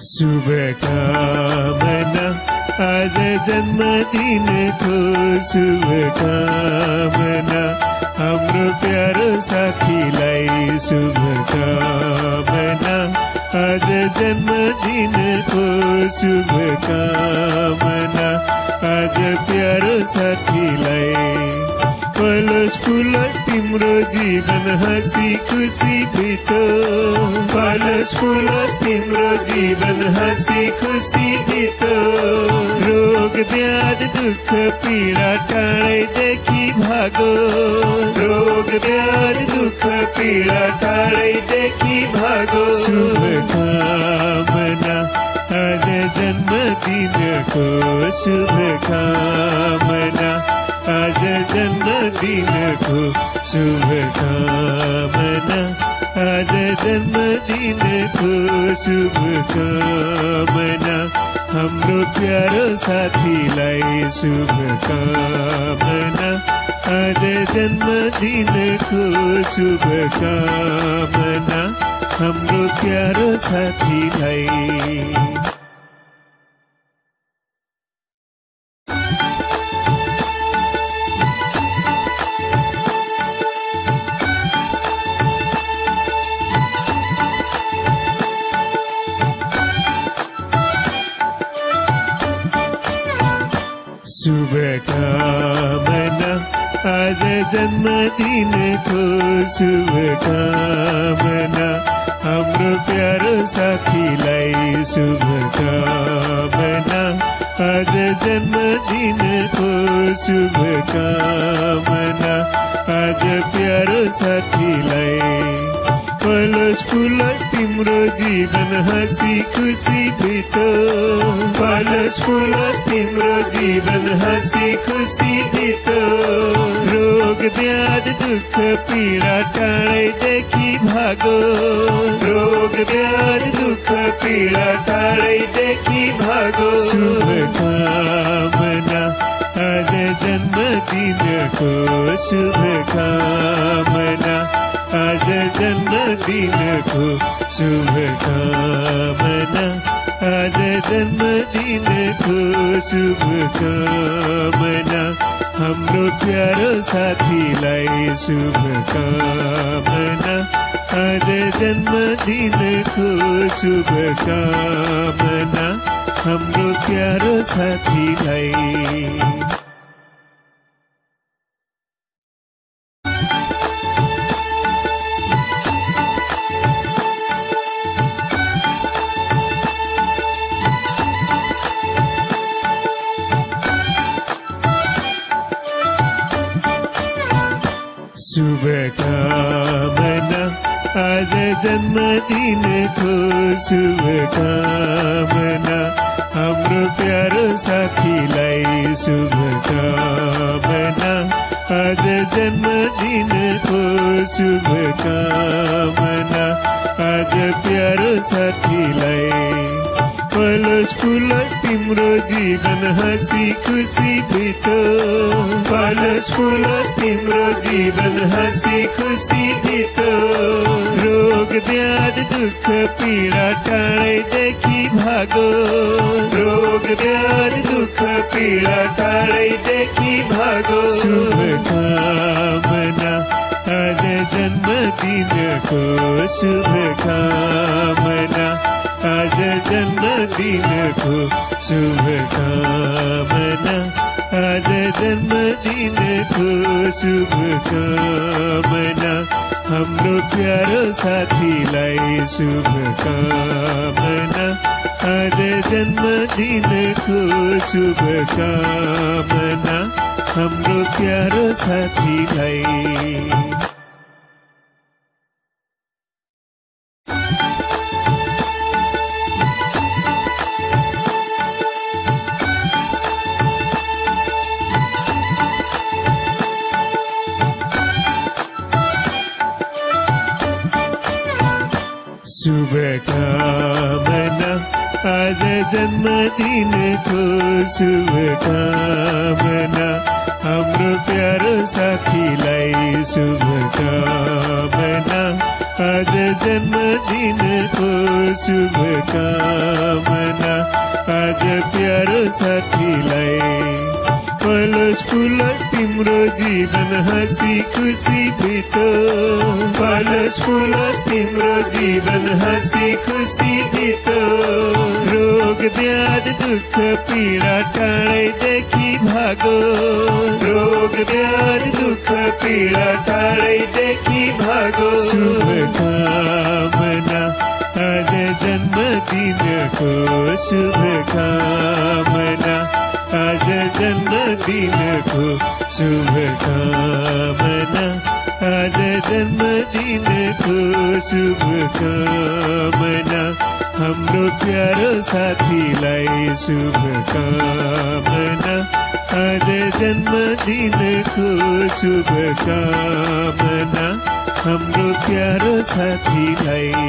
शुभकामना आज जन्मदिनको शुभकामना हाम्रो प्यारो साथीलाई शुभकामना आज जन्मदिनको शुभकामना आज प्यारो साथीलाई पलोस फुलोस तिम्रो जीवन हाँसी खुसी बितो पलोस फुलोस तिम्रो जीवन हाँसी खुसी बितो रोग व्याध दुःख पीडा टाढैदेखि भागो रोग व्याध दुःख पीडा टाढैदेखि भागो शुभकामना आज जन्मदिनको शुभकामना आज जन्मदिनको शुभकामना आज जन्मदिनको शुभकामना हाम्रो प्यारो साथीलाई शुभकामना आज जन्मदिनको शुभकामना हाम्रो प्यारो साथीलाई शुभकामना आज जन्मदिनको शुभकामना हाम्रो प्यारो साथीलाई शुभकामना आज जन्मदिनको शुभकामना आज प्यारो साथीलाई पलोस फुलोस तिम्रो जीवन हाँसी खुसी बितो पलोस फुलोस तिम्रो जीवन हाँसी खुसी बितो रोग व्याध दुःख पीडा टाढैदेखि भागो रोग व्याध दुःख पीडा टाढैदेखि भागो शुभकामना आज जन्मदिनको शुभकामना आज जन्मदिनको शुभकामना आज जन्मदिनको शुभकामना हाम्रो प्यारो साथीलाई शुभकामना आज जन्मदिनको शुभकामना हाम्रो प्यारो साथीलाई शुभकामना आज जन्मदिनको शुभकामना हाम्रो प्यारो साथीलाई शुभकामना आज जन्मदिनको शुभकामना आज प्यारो साथीलाई पलोस फुलोस तिम्रो जीवन हाँसी खुसी बितो पलोस फुलोस तिम्रो जीवन हाँसी खुसी बितो रोग व्याध दुःख पीडा टाढैदेखि भागो रोग व्याध दुःख पीडा टाढैदेखि भागो शुभकामना आज जन्मदिनको शुभकामना आज जन्मदिनको शुभकामना आज जन्मदिनको शुभकामना हाम्रो प्यारो साथीलाई शुभकामना आज जन्मदिनको शुभकामना हाम्रो प्यारो साथीलाई शुभकामना आज जन्मदिनको शुभकामना हाम्रो प्यारो साथीलाई शुभकामना आज जन्मदिनको शुभकामना आज प्यारो साथीलाई फलोस् फुलोस् तिम्रो जीवन हाँसी खुसी बितोस् फलोस् फुलोस् तिम्रो जीवन हाँसी खुसी बितोस् रोग व्याधि दुःख पीडा टाढैदेखि भागो रोग व्याधि दुःख पीडा टाढैदेखि भागो शुभकामना आज जन्मदिनको शुभकामना आज जन्मदिनको शुभकामना आज जन्मदिनको शुभकामना हाम्रो प्यारो साथीलाई शुभकामना आज जन्मदिनको शुभकामना हाम्रो प्यारो साथीलाई